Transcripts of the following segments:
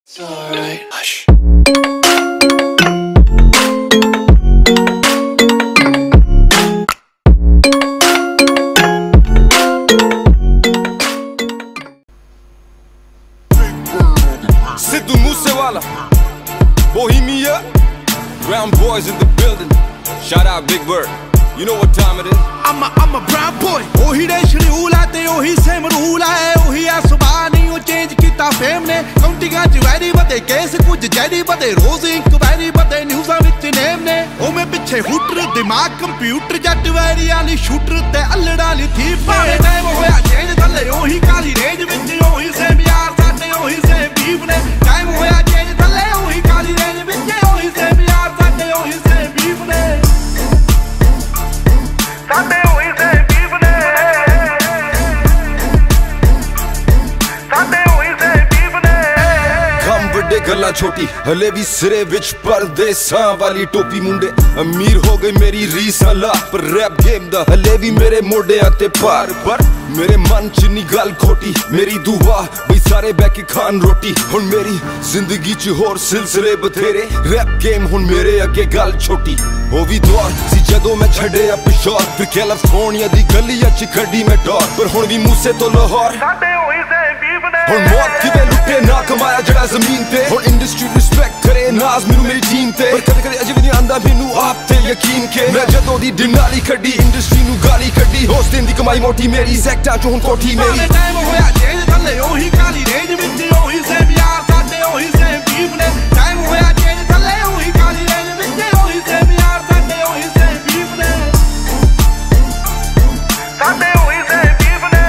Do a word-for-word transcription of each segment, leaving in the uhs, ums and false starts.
It's alright. Hush. Sidhu Moosewala, Bohemia, Brown boys in the building. Shout out Big Bird. You know what time it is? I'm a, I'm a brown boy. Ohi de schedule hai te ohi same rule hai. Ohi a subah nahi o change kita fame ne. Countiga ch very bade case kuch jadi bade rose inquiry bade news vich name ne. O me piche hooter dimag computer jat very ali shooter te allada li thief ne. Time hoya change thalle ohi kali range vich ohi same yaar sade ohi same beef ne. Time hoya change thalle ohi kali range vich ohi same yaar sade ohi same beef ne. Sade ohi same beef ne. Sade ohi same beef ne. Kam ਵੱਡੇ ਗੱਲਾਂ ਛੋਟੀ ਹਲੇ ਵੀ ਸਿਰੇ ਵਿੱਚ ਪਰਦੇਸਾਂ ਵਾਲੀ ਟੋਪੀ ਮੁੰਡੇ ਅਮੀਰ ਹੋ ਗਈ ਮੇਰੀ ਰੀਸਾਂ ਲਾ ਪਰ ਰੈਪ ਗੇਮ ਦਾ ਹਲੇ ਵੀ ਮੇਰੇ ਮੋਢਿਆਂ ਤੇ ਭਾਰ ਪਰ ਮੇਰੇ ਮਨ ਚ ਨੀ ਗੱਲ ਖੋਟੀ ਮੇਰੀ ਦੁਆ ਬਈ ਸਾਰੇ ਬਹਿ ਕੇ ਖਾਣ ਰੋਟੀ ਹੁਣ ਮੇਰੀ ਜ਼ਿੰਦਗੀ ਚ ਹੋਰ ਸਿਲਸਿਲੇ ਬਥੇਰੇ ਰੈਪ ਗੇਮ ਹੁਣ ਮੇਰੇ ਅੱਗੇ ਗੱਲ ਛੋਟੀ ਉਹ ਵੀ ਦੌਰ ਸੀ ਜਦੋਂ ਮੈਂ ਛੱਡਿਆ ਪਿਸ਼ੌਰ ਫਿਰ ਕੈਲੀਫੋਰਨੀਆ ਦੀ ਗਲੀਆਂ ਚ ਖੱਡੀ ਮੈਂ ਡੋਰ ਪਰ ਹੁਣ ਵੀ ਮੂਸੇ ਤੋਂ ਲਾਹੌਰ ਸਾਡੇ ਹੋਈ ਸੇ ਬੀਫ ਨੇ ਹੁਣ ਮੌਤ ਕਿਵੇਂ ਲੁੱਟੇ ਨਾ ਕਮਾਇਆ ਜਿਹੜਾ ਜ਼ਮੀਨ ਤੇ ਹੁਣ ਇੰਡਸਟਰੀ ਰਿਸਪੈਕਟ ਕਰੇ ਨਾਜ਼ ਮੈਨੂੰ ਮੇਰੀ ਟੀਮ ਤੇ ਪਰ ਕਦੇ ਕਦੇ ਅਜੇ ਵੀ ਨਹੀਂ ਆਂਦਾ ਮੈਨੂੰ ਆਪ ਤੇ ਯਕੀਨ ਕੇ ਮੈਂ ਜਦੋਂ ਦੀ ਡਿਨਾਲੀ ਕੱਢੀ ਇੰਡਸਟਰੀ ਨੂੰ ਗਾਲੀ ਕੱਢੀ ਹੋਸਟਿੰਗ ਦੀ ਕਮਾਈ ਮੋਟੀ ਮੇਰੀ ਸੈਕਟਾਂ ਚੋਂ ਹੁਣ ਕੋਠੀ ਮੇਰੀ ਟਾਈਮ ਹੋਇਆ ਚੇਂਜ ਥੱਲੇ ਉਹੀ ਕਾਲੀ ਰੇਂਜ ਵਿੱਚ ਉਹੀ ਸੇਮ ਯਾਰ ਸਾਡੇ ਉਹੀ ਸੇਮ ਬੀਫ ਨੇ ਟਾਈਮ ਹੋਇਆ ਚੇਂਜ ਥੱਲੇ ਉਹੀ ਕਾਲੀ ਰੇਂਜ ਵਿੱਚ ਉਹੀ ਸੇਮ ਯਾਰ ਸਾਡੇ ਉਹੀ ਸੇਮ ਬੀਫ ਨੇ ਸਾਡੇ ਉਹੀ ਸੇਮ ਬੀਫ ਨੇ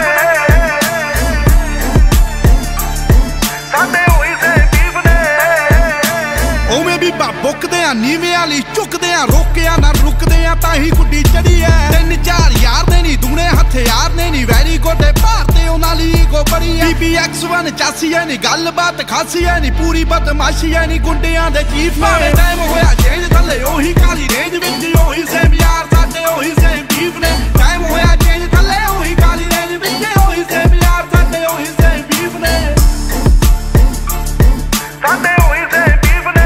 ਸਾਡੇ ਉਹੀ ਸੇਮ ਬੀਫ ਨੇ ਉਵੇਂ ਵੀ ਬੁੱਕਦੇ ਆ ਨੀਵੇਂ ਵਾਲੀ ਚੁੱਕਦੇ ਆ ਰੋਕਿਆ ਨਾ ਰੁਕਦੇ ਆ ਤਾਂ ਹੀ ਗੁੱਡੀ ਚੜੀ ਐ ਤਿੰਨ ਚਾਰ ਯਾਰ ਦੇ ਨਹੀਂ ਦੂਣੇ ਹਥਿਆਰ ਨੇ ਨਹੀਂ ਵੈਰੀ ਗੋਡੇ ਭਾਰਤੇ ਉਹਨਾਂ ਲਈ ਈਗੋ ਬੜੀ ਐ ਬੀ ਬੀ ਐਕਸ ਵਨ ਚਾਸੀ ਐ ਨਹੀਂ ਗੱਲਬਾਤ ਖਾਸੀ ਐ ਨਹੀਂ ਪੂਰੀ ਬਦਮਾਸ਼ੀ ਐ ਨਹੀਂ ਗੁੰਡਿਆਂ ਦੇ ਚੀਫ ਨੇ ਟਾਈਮ ਹੋਇਆ ਚੇਂਜ ਥੱਲੇ ਉਹੀ ਕਾਲੀ ਰੇਂਜ ਵਿੱਚ ਉਹੀ ਸੇਮ ਯਾਰ ਸਾਡੇ ਉਹੀ ਸੇਮ ਬੀਫ ਨੇ ਟਾਈਮ ਹੋਇਆ ਚੇਂਜ ਥੱਲੇ ਉਹੀ ਕਾਲੀ ਰੇਂਜ ਵਿੱਚ ਉਹੀ ਸੇਮ ਯਾਰ ਸਾਡੇ ਉਹੀ ਸੇਮ ਬੀਫ ਨੇ ਸਾਡੇ ਉਹੀ ਸੇਮ ਬੀਫ ਨੇ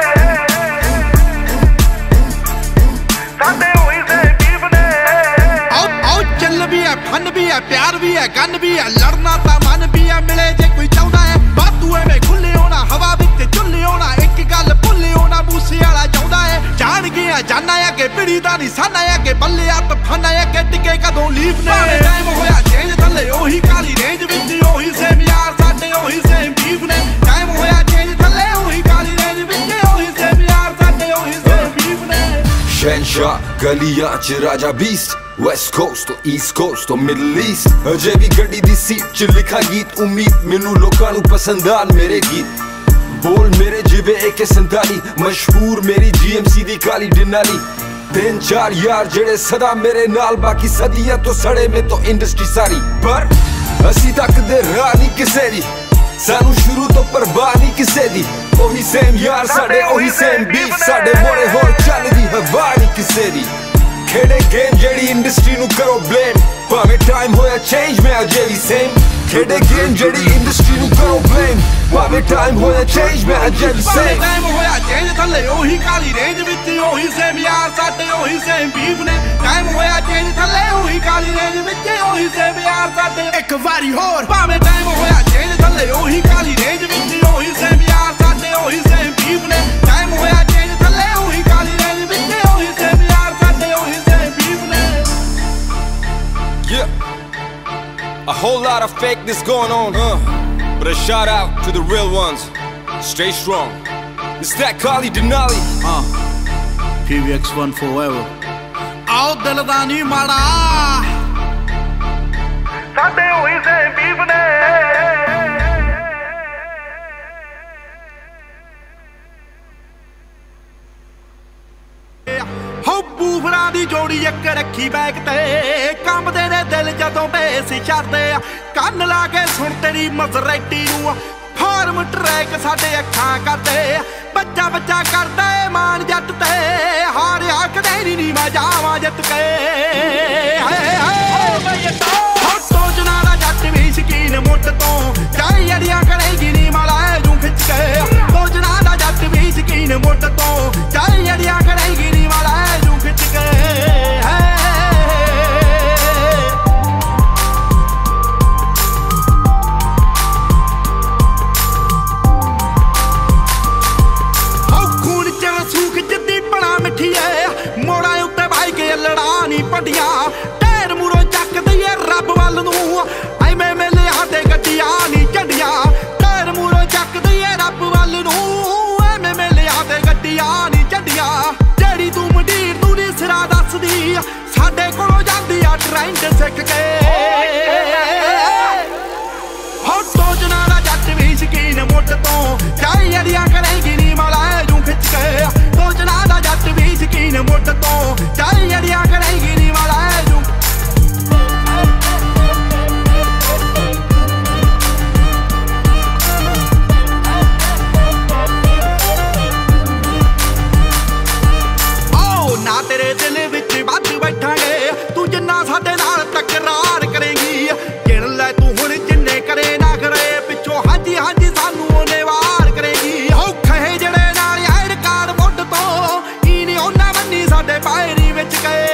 ਸਾਡੇ ਉਹੀ ਸੇਮ ਬੀਫ ਨੇ ਆਓ ਆਓ ਚੱਲ ਵੀ ਐ ਫਨ ਵੀ ਐ ਪਿਆਰ ਵੀ ਐ ਗਨ ਵੀ ਐ ਲੜਨਾ ਤਾਂ ਮਨ ਵੀ ਐ ਮਿਲੇ ਜੇ ਕੋਈ ਚਾਹੁੰਦਾ ਐ ਬਾਤੂ ਐਵੇਂ ਖੁੱਲੇ ਹੋਣਾ ਹਵਾ ਵਿੱਚ ਝੁੱਲੇ ਹੋਣਾ ਇੱਕ ਗੱਲ ਭੁੱਲੇ ਹੋਣਾ ਬੂਸੇ ਵਾਲਾ ਚਾਹੁੰਦਾ ਐ ਜਾਣ ਗਿਆ ਜਾਨਾ ਆ ਕਿ ਪਿੜੀ ਦਾ ਨਿਸ਼ਾਨਾ ਆ ਕਿ ਬੱਲੇ ਆ ਤਫਾਨਾ ਆ ਕਿ ਟਿਕੇ ਕਦੋਂ ਲੀਫ ਨੇ ਟਾਈਮ ਹੋਇਆ ਚੇਂਜ ਥੱਲੇ ਉਹੀ ਕਾਲੀ ਰੇਂਜ ਵਿੱਚ ਉਹੀ ਸੇਮ ਯਾਰ ਸਾਡੇ ਉਹੀ ਸੇਮ ਬੀਫ ਨੇ ਟਾਈਮ ਹੋਇਆ ਚੇਂਜ ਥੱਲੇ ਉਹੀ ਕਾਲੀ ਰੇਂਜ ਵਿੱਚ ਉਹੀ ਸੇਮ ਯਾਰ ਸਾਡੇ ਉਹੀ ਸੇਮ ਬੀਫ ਨੇ ਸ਼ਹਿਨਸ਼ਾਹ ਗਲੀਆਂ ਚ ਰਾਜਾ ਬੀਸਟ ਵੈਸਟ ਕੋਸਟ ਤੋਂ ਈਸਟ ਕੋਸਟ ਤੋਂ ਮਿਡਲ ਈਸਟ ਅਜੇ ਵੀ ਗੱਡੀ ਦੀ ਸੀਟ ਚ ਲਿਖਾ ਗੀਤ ਉਮੀਦ ਮੈਨੂੰ ਲੋਕਾਂ ਨੂੰ ਪਸੰਦ ਆਣ ਮੇਰੇ ਗੀਤ ਬੋਲ ਮੇਰੇ ਜਿਵੇਂ ਏ ਕੇ ਸੰਤਾਲੀ ਮਸ਼ਹੂਰ ਮੇਰੀ ਜੀ ਐਮ ਸੀ ਦੀ ਕਾਲੀ ਡਿਨਾਲੀ ਤਿੰਨ ਚਾਰ ਯਾਰ ਜਿਹੜੇ ਸਦਾ ਮੇਰੇ ਨਾਲ ਬਾਕੀ ਸਦੀਆਂ ਤੋਂ ਸੜੇ ਮੇ ਤੋਂ ਇੰਡਸਟਰੀ ਸਾਰੀ ਪਰ ਅਸੀਂ ਤੱਕਦੇ ਰਾਹ ਨਹੀਂ ਕਿਸੇ ਦੀ ਸਾਨੂੰ ਸ਼ੁਰੂ ਤੋਂ ਪਰਵਾਹ ਨਹੀਂ ਕਿਸੇ ਦੀ ਉਹੀ ਸੇਮ ਯਾਰ ਸਾਡੇ ਉਹੀ ਸੇਮ ਬੀਫ ਸਾਡੇ ਮੋੜੇ ਹੋਰ ਚੱਲਦੀ ਹਵਾ ਨਹੀਂ ਕਿਸੇ ਦੀ ਖੇਡੇ ਗੇਮ ਜਿਹੜੀ ਇੰਡਸਟਰੀ ਨੂੰ ਕਰੋ ਬਲੇਮ ਭਾਵੇਂ ਟਾਈਮ ਹੋਇਆ ਚੇਂਜ ਮੈਂ ਅਜੇ ਵੀ ਸੇਮ ਖੇਡੇ ਗੇਮ ਜਿਹੜੀ ਇੰਡਸਟਰੀ ਨੂੰ ਕਰੋ ਬਲੇਮ ਭਾਵੇਂ ਟਾਈਮ ਹੋਇਆ ਚੇਂਜ ਮੈਂ ਅਜੇ ਵੀ ਸੇਮ ਟਾਈਮ ਹੋਇਆ ਚੇਂਜ ਥੱਲੇ ਉਹੀ ਕਾਲੀ ਰੇਂਜ ਵਿੱਚ ਉਹੀ ਸੇਮ ਯਾਰ ਸਾਡੇ ਉਹੀ ਸੇਮ ਬੀਫ ਨੇ ਟਾਈਮ ਹੋਇਆ ਚੇਂਜ ਥੱਲੇ ਉਹੀ ਕਾਲੀ ਰੇਂਜ ਵਿੱਚ ਉਹੀ ਸੇਮ ਯਾਰ ਸਾਡੇ ਇੱਕ ਵਾਰੀ ਹੋਰ ਭਾਵੇਂ ਟਾਈਮ ਹੋਇਆ ਚੇਂਜ ਥੱਲੇ ਉਹੀ ਕਾਲੀ ਰੇਂਜ ਵਿੱਚ ਉਹੀ ਸੇਮ ਯਾਰ ਸਾਡੇ ਉਹੀ ਸੇਮ ਬੀਫ ਨੇ ਟਾਈਮ ਹੋਇਆ ਚੇਂਜ ਥੱਲੇ ਉਹੀ ਕਾਲੀ ਰੇਂਜ ਵਿੱਚ ਉਹੀ ਸੇਮ ਯਾਰ ਸਾਡੇ ਉਹੀ ਸੇਮ ਬੀਫ ਨੇ Yeah, a whole lot of fakeness going on, huh? But a shout out to the real ones. Stay strong. It's that Kali Denali. Uh, P V X one forever. ਆਓ ਦਿਲ ਦਾ ਨਹੀਂ ਮਾੜਾ ਸਾਡੇ ਹੋਈ ਸੇ beef ਨੇ ਹੋ ਬੂਫਰਾਂ ਦੀ ਜੋੜੀ ਇੱਕ ਰੱਖੀ ਬੈਗ ਤੇ ਕੰਬਦੇ ਨੇ ਦਿਲ ਜਦੋਂ ਬੇਸ ਛੱਡਦੇ ਆ ਕੰਨ ਲਾ ਕੇ ਸੁਣ ਤੇਰੀ ਮਜ਼ਰੈਟੀ ਨੂੰ ਫਾਰਮ ਟਰੈਕ ਸਾਡੇ ਅੱਖਾਂ ਕਰਦੇ ਬੱਚਾ ਬੱਚਾ ਕਰਦਾ ਏ ਮਾਨ ਜੱਟ ਤੇ ਹਾਰਿਆ ਕਦੇ ਨਹੀਂ ਮੈਂ ਜਾਵਾਂ ਜਿੱਤ ਕੇ ਹਾਏ ਹਾਏ ਹੋ ਸੋਚਣਾ ਦਾ ਜੱਟ ਵੀ ਸ਼ਕੀਨ ਮੁੱਢ ਤੋਂ ਚਾਹੇ ਅੜੀਆਂ ਕਰੇਗੀ ਨੀ ਮਾਲਾ ਜੂ ਖਿੱਚ ਕੇ अड़ियां करेगी नी मलाए जू खिच के सोचना दा जट भी शकीन मुठ तो चाहे अड़ियां करेगी नी मलाए जू ना तेरे दिल विच वध बैठांगे तू जिन्ना साडे नाल तकरार करेगी गिण लै तू हुण जिन्ने करे ना करे पिछों हांजी हांजी सानू ओने वार करेगी औखे जड़े नाल आइड कार्ड मुੱਢ तो ई नी ओना बन्नी साडे पैरी विच गए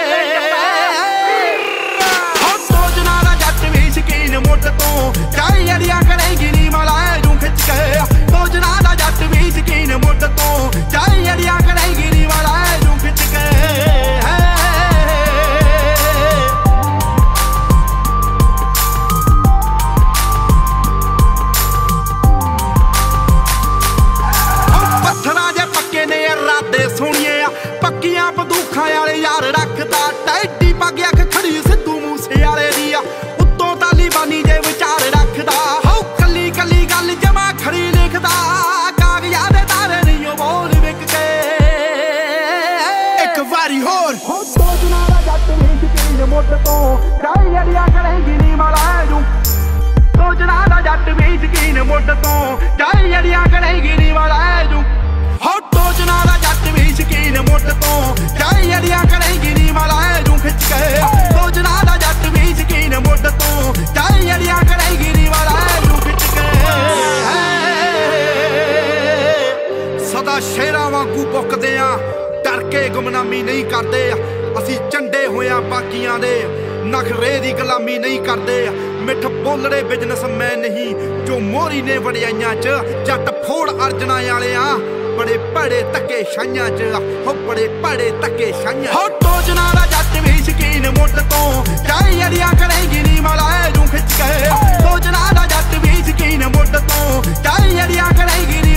हो सोचना दा जट भी शकीन मुੱਢ तो चाहे अड़ियां करेगी नी मलाए जू खिच के सोचना दा जट भी शकीन मुੱਢ तो चाहे अड़ियां करेगी नी मलाए जू खिच के सोनिए पक्कियां बंदूखां वाले यार रखदा टैडी पग अख खड़ी सिद्धू मूसे वाले दी उत्तों तालीबानी जे विचार रखदा हो कली कली गल जमा खड़ी लिखदा कागज़ां दे तारे नहीं बोल विक के एक वारी होर सोचना दा जट भी शकीन मुੱਢ तो चाहे अड़ियां करेगी नी मलाए जू सोचना दा जट भी शकीन मुੱਢ तो चाहे अड़ियां करेगी नी मलाए जू हो सोचना दा जट भी शकीन मुੱਢ तो चाहे अड़ियां करेगी नी मलाए जू खिच के सोचना दा जट भी शकीन मुੱਢ तो चाहे अड़ियां करेगी नी मलाए जू खिच के सदा शेरां वांगू पुकदे आ डर के गुमनामी नहीं करदे असीं चंडे होया बाकियां दे नखरे दी गुलामी नहीं करदे मिठ बोलड़े बिजनेसमैन नहीं जो मोरी ने वड़ियाइयां च जट फोड़ अर्जना वाले आ बड़े बड़े धक्के छाइयां च हो बड़े बड़े धक्के छाइयां हो टोजना दा जट भी शकीन मुੱਢ तो चाहे अड़ियां करेगी नी मलाए जू खिच के सोचना दा जट भी शकीन मुੱਢ तो चाहे अड़ियां करेगी नी